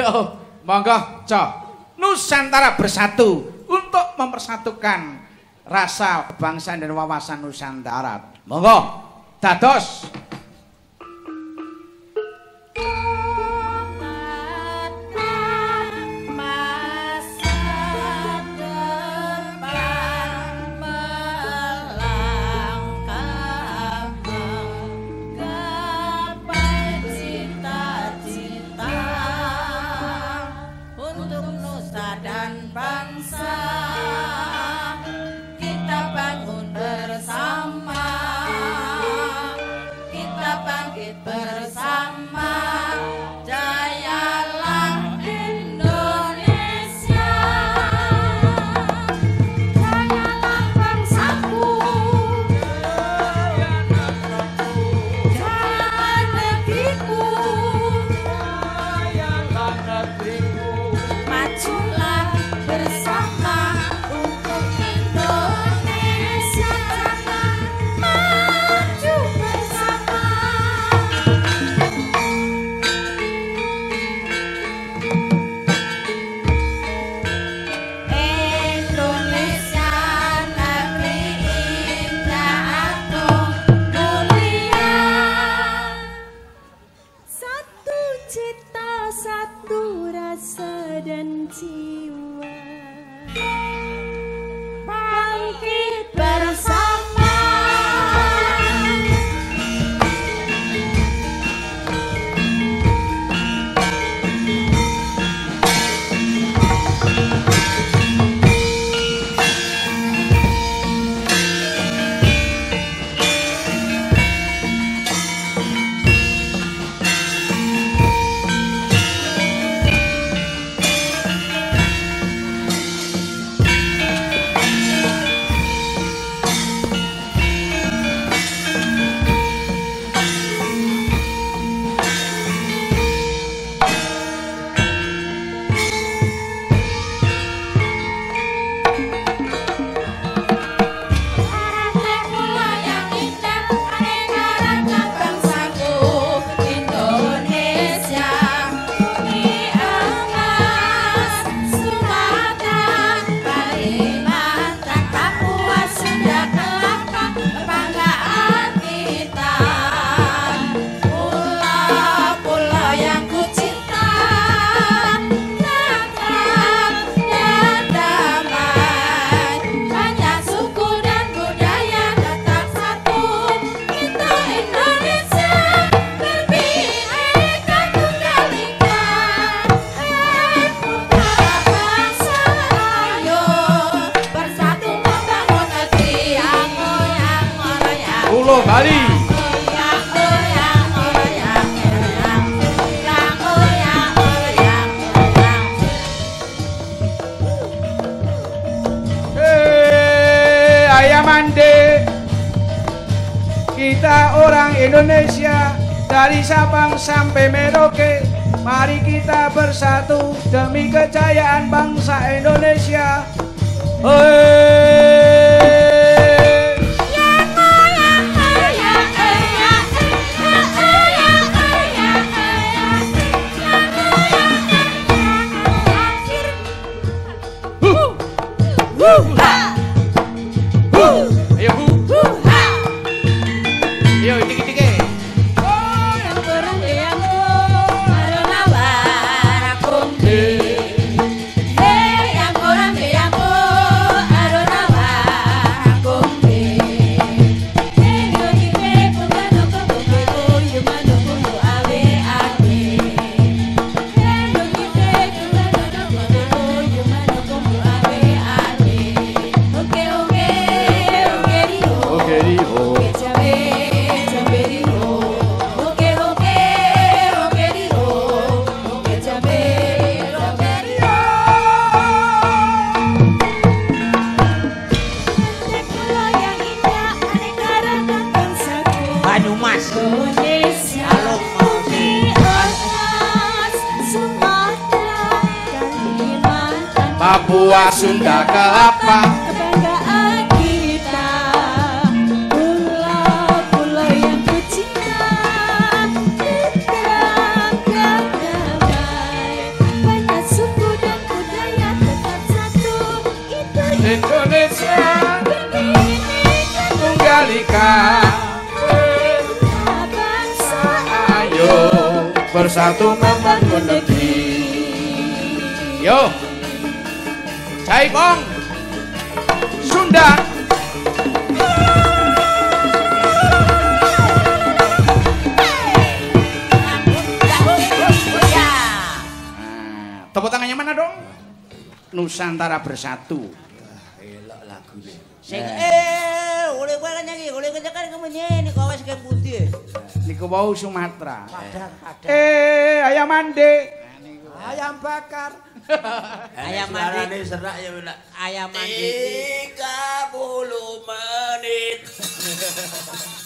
Yo, monggo, Cok. Nusantara bersatu untuk mempersatukan rasa kebangsaan dan wawasan Nusantara. Monggo, dados. Kita orang Indonesia dari Sabang sampai Merauke, mari kita bersatu demi kejayaan bangsa Indonesia. Papua, Sunda, Kelapa, kebanggaan kita, pulau-pulau yang ku cinta, tetap damai, bersatu membangun negeri. Yo, Jaipong, Sunda. Tepuk tangannya mana dong? Nusantara Bersatu. Elok lagu nih. Sing oleh kowe kan nyanyi, oleh kowe kan nyanyi kowe sing pundi? Niku wau Sumatera. Padang. Ayam mande. Ayam bakar. Ayam mandi. Serak ya benak. Ayam mandi. 30 menit.